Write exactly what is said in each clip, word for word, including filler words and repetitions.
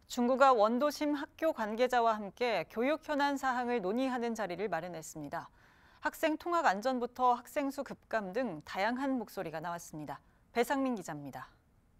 중구가 원도심 학교 관계자와 함께 교육 현안 사항을 논의하는 자리를 마련했습니다. 학생 통학 안전부터 학생 수 급감 등 다양한 목소리가 나왔습니다. 배상민 기자입니다.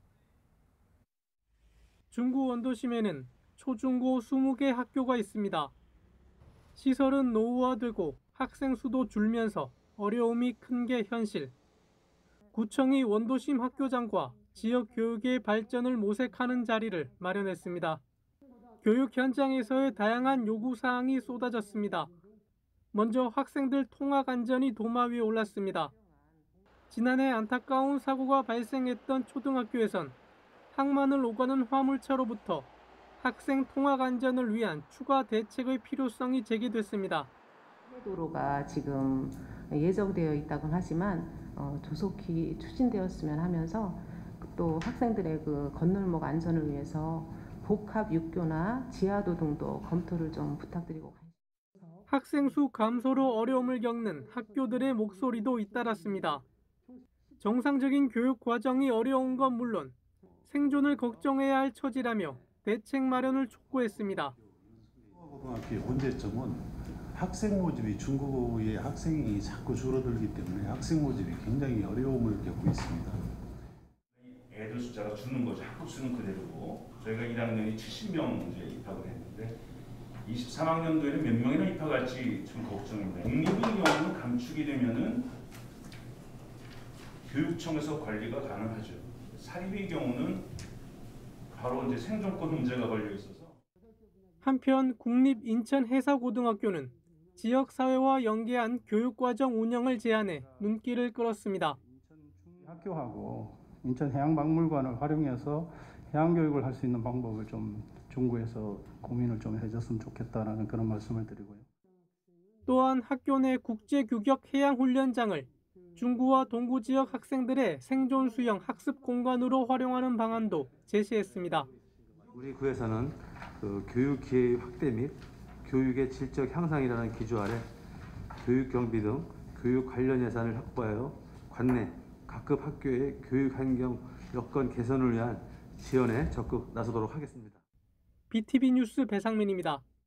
중구 원도심에는 초중고 스무 개 학교가 있습니다. 시설은 노후화되고 학생 수도 줄면서 어려움이 큰 게 현실. 구청이 원도심 학교장과 지역 교육의 발전을 모색하는 자리를 마련했습니다. 교육 현장에서의 다양한 요구사항이 쏟아졌습니다. 먼저 학생들 통학 안전이 도마 위에 올랐습니다. 지난해 안타까운 사고가 발생했던 초등학교에선 항만을 오가는 화물차로부터 학생 통학 안전을 위한 추가 대책의 필요성이 제기됐습니다. 도로가 지금 예정되어 있다곤 하지만 어, 조속히 추진되었으면 하면서 또 학생들의 그 건널목 안전을 위해서 복합 육교나 지하도 등도 검토를 좀 부탁드리고. 학생 수 감소로 어려움을 겪는 학교들의 목소리도 잇따랐습니다. 정상적인 교육 과정이 어려운 건 물론 생존을 걱정해야 할 처지라며 대책 마련을 촉구했습니다. 고등학교의 문제점은 학생 모집이 중국의 학생이 자꾸 줄어들기 때문에 학생 모집이 굉장히 어려움을 겪고 있습니다. 애들 숫자가 줄는 거죠. 학급 수는 그대로고 저희가 일 학년이 칠십 명 이제 입학을 했는데 이십삼 학년도에는 몇 명이나 입학할지 좀 걱정입니다. 공립의 경우는 감축이 되면은 교육청에서 관리가 가능하죠. 사립의 경우는 바로 이제 생존권 문제가 걸려 있어서. 한편 국립 인천 해사고등학교는 지역 사회와 연계한 교육과정 운영을 제안해 눈길을 끌었습니다. 학교하고 인천 해양박물관을 활용해서 해양교육을 할 수 있는 방법을 좀 중구에서 고민을 좀 해줬으면 좋겠다라는 그런 말씀을 드리고요. 또한 학교 내 국제규격 해양훈련장을 중구와 동구 지역 학생들의 생존 수영 학습 공간으로 활용하는 방안도 제시했습니다. 우리 구에서는 그 교육 기회 확대 및 교육의 질적 향상이라는 기조 아래 교육 경비 등 교육 관련 예산을 확보하여 관내 각급 학교의 교육 환경 여건 개선을 위한 지원에 적극 나서도록 하겠습니다. 비티비 뉴스 배상민입니다.